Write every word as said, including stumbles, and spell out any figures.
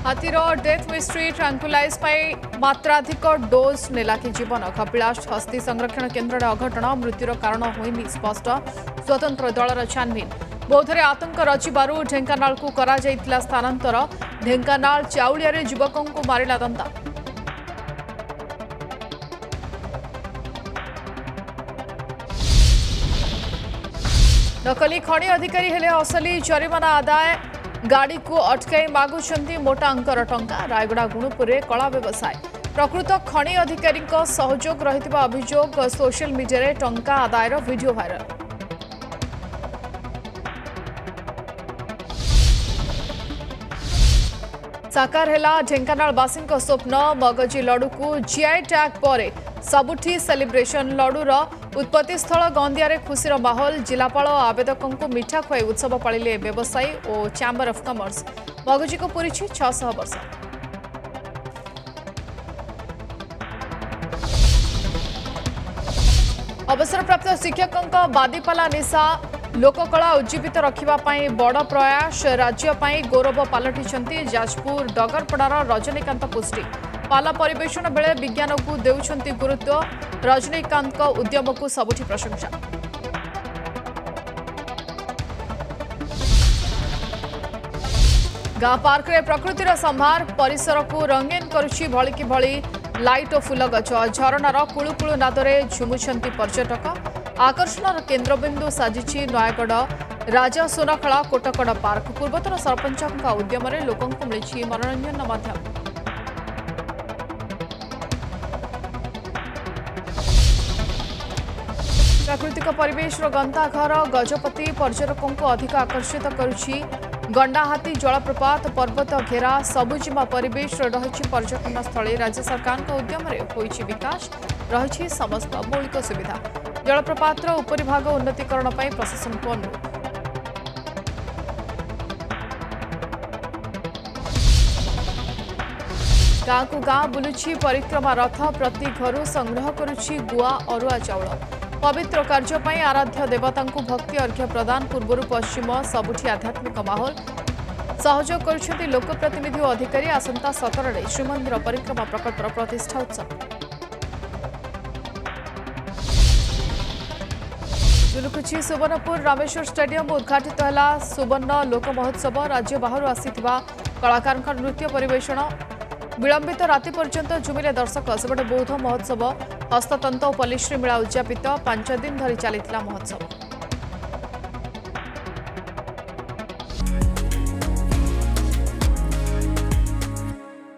हाथीर death mystery tranquilize मात्राधिक dose नेला कि जीवन कपिलास हस्ती संरक्षण केन्द्र अघटन मृत्युर कारण होइनी स्पष्ट स्वतंत्र दलर छानबीन बौद्धरे आतंक रचिबारु ढेंकानाल को करा जाइतिला स्थानांतर ढेंकानाल चाउलिया रे युवकों को मारिला दंता नकली खनि अधिकारी हेले असली जरिमाना आदाय गाड़ी को अटकाई मागुंट मोटा अंकर टंका रायगड़ा गुणुपुर कला व्यवसाय प्रकृत खनि अधिकारी सहयोग रही अभियोग सोशल मीडिया रे टंका आदायर वीडियो भाइराल साकार हेला ढेंकानालवासी स्वप्न मगजी लडू को जीआई टैग पर सबुठी सेलिब्रेशन लडूर उत्पत्ति स्थल गंदिया खुशीर माहौल जिलापाल आवेदकों को मिठा खुआई उत्सव पालिले व्यवसायी और चैम्बर ऑफ कॉमर्स मगजी को पूरी छह सौ वर्ष अवसरप्राप्त शिक्षकों बादीपाला निशा लोककला उज्जीवित रखापी बड़ प्रयास राज्यपाई गौरव पलटि जाजपुर डगरपड़ार रजनीकांत पुष्टि पाला परिवेषण बेले विज्ञान को देउछंती गुरुत्व रजनीकांत उद्यम को सबुठी प्रशंसा गाँ पार्क रे प्रकृतिर संभार परिसर को रंगीन करुछि भली कि भली लाइट और फूल गछ झरणार कुळुकुळु नादरे झुमुछंती पर्यटक आकर्षण केन्द्रबिंदु साजिछि नयगढ़ राजा सोनाखला कोटकड़ पार्क पूर्वतन सरपंच उद्यम लोकों को मिली मनोरंजन माध्यम प्राकृतिक परिवेश गंताघर गजपति पर्यटकों को अधिक आकर्षित करुछि गंडाहाती जलप्रपात पर्वत घेरा सबुजिमा परिवेश रही पर्यटन स्थल राज्य सरकार उद्यम होइछि विकास रही समस्त मौलिक सुविधा जलप्रपात उपरिभाग उन्नतीकरण पर प्रशासन को अनुरोध गाँ को गाँ बुलुछि परिक्रमा रथ प्रति घर संग्रह करुछि गुआ अरुआ चाउल पवित्र कार्य ପାଇଁ आराध्य देवता को भक्ति अर्घ्य प्रदान पूर्व पश्चिम सबुठी आध्यात्मिक माहौल सहयोग करुछंती लोकप्रतिनिधि और अधिकारी आसंता सतर रे श्रीमंदिर परिक्रमा प्रकल्पर प्रतिष्ठा उत्सव जुलुकुछि सुवर्णपुर रामेश्वर स्टेडियम उद्घाटित है सुवर्ण लोक महोत्सव राज्य बाहर आसीथिबा कलाकार नृत्य परिवेषण विलंबित राति पर्यंत झुमिले दर्शक सेपटे बौद्ध महोत्सव हस्ततंत और पल्लीश्री मेला उद्यापित पांच दिन धरी चली महोत्सव।